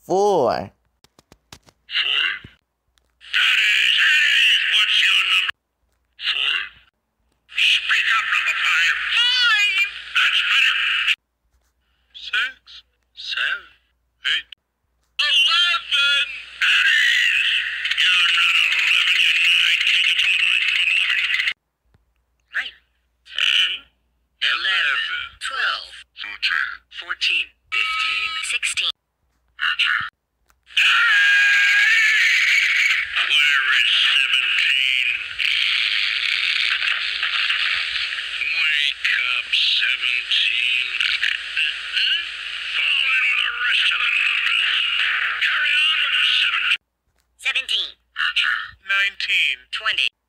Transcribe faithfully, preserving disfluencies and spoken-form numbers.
Four. Six, seven, eight, eleven! Eddie's! You're not eleven, you're nine. Change it to a nine, to an eleven. Nine, ten, eleven, twelve, thirteen, fourteen, fifteen, sixteen. Where is seventeen? Wake up, seventeen. Fall in with the rest of the numbers. Carry on with seventeen. Seventeen. Nineteen. Twenty.